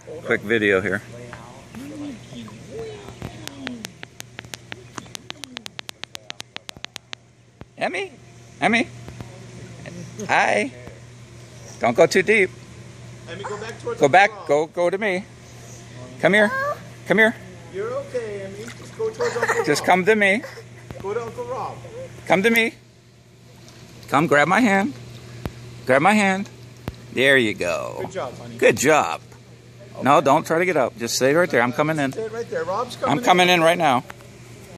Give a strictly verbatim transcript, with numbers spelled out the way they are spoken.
quick video here. Emmy? Emmy? Hi. Don't go too deep. Emmy, go back towards Go back. Rob. Go go to me. Come here. Come here. You're okay, Emmy. Just go towards Uncle Rob. Just come to me. Go to Uncle Rob. Come to me. Come grab my hand. Grab my hand. There you go. Good job, honey. Good job. Okay. No, don't try to get up. Just stay right there. I'm coming in. Stay right there. Rob's coming I'm coming in. in right now.